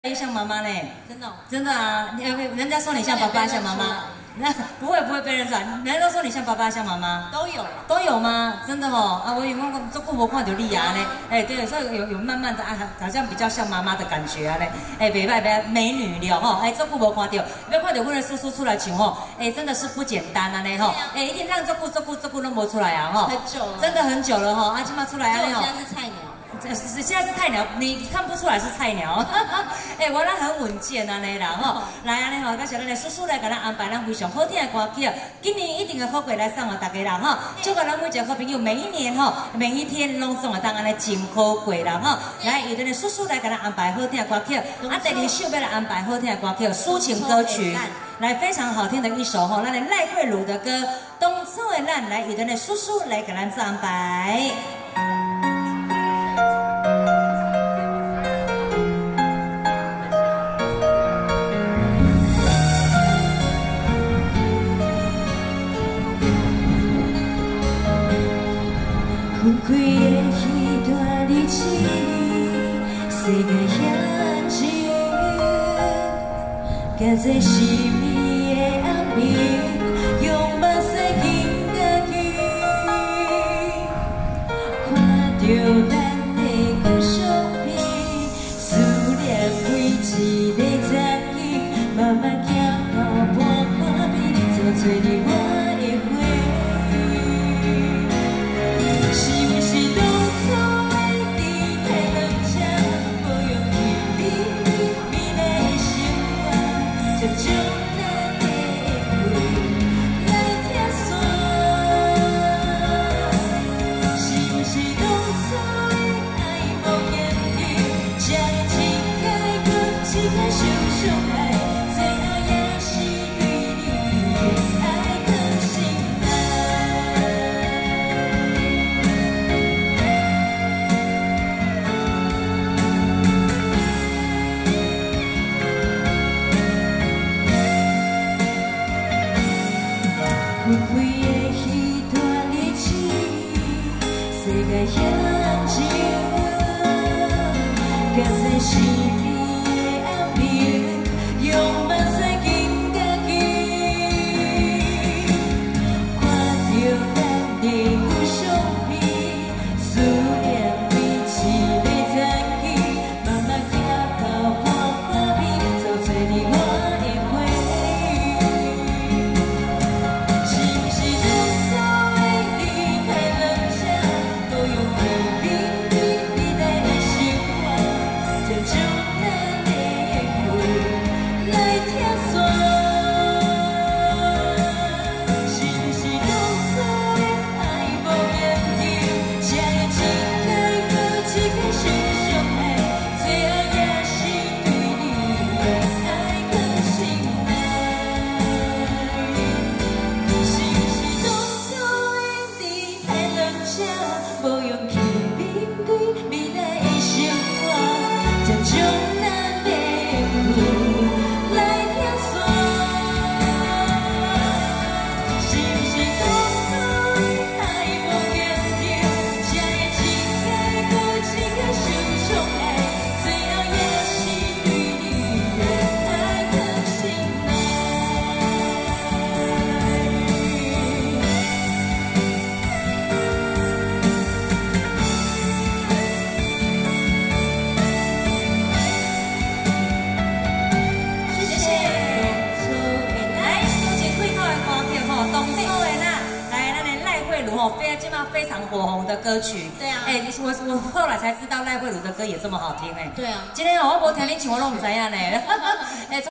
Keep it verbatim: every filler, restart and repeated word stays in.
也像妈妈呢， 真的、哦， 真的啊！人家说你像爸爸，像妈妈，那不会不会被认出来。人家都说你像爸爸，像妈妈， 都有都有吗？真的哦，啊，我有光做顾博看到丽啊呢，哎，对，所以有有慢慢的啊，好像比较像妈妈的感觉啊嘞，哎，袂歹袂美女了吼，哎，做顾博看到，要看到我的叔叔出来唱吼，哎，真的是不简单啊呢吼，哎，一定让做顾做顾做顾弄不出来啊吼， 很久了， 真的很久了哈，啊，起码出来啊呢吼， 现在是菜鸟。 是现在是菜鸟，你看不出来是菜鸟。哎、欸，我咱很稳健啊，那啦吼。来安尼吼，感谢咱的叔叔来给咱安排咱非常好听的歌曲。今年一定会好过来送给大家啦吼。祝福咱每一个好朋友每一年吼，每一天拢送个当安尼真好过啦吼。来，由咱的叔叔来给咱安排好听的歌曲。啊，第二首要来安排好听的歌曲，抒情歌曲。来，非常好听的一首吼，咱的赖慧茹的歌《东错的咱》，来由咱的叔叔来给咱做安排。 分开的彼段日子，世界遐静，加这神秘的暗暝，用目屎紧甲紧，看着咱的故相片，思念开一个zan去，慢慢行到半半边，做做你我的花。分开的彼段日子，世界遐静，加这神秘的暗暝，用目屎紧甲紧，看着咱的故相片，思念为一个zan去，慢慢行到半半边，做做你我的花。无勇气面对未来的生活，才将咱的苦来听说。是不是当初的爱无坚定，才会情爱搁一个想相爱，最后也是对你的爱的心内。 非今嘛非常火红的歌曲， 对啊， 哎、欸，我我后来才知道赖慧茹的歌也这么好听哎、欸， 对啊， 今天我无听你唱我拢唔知影呢，哎。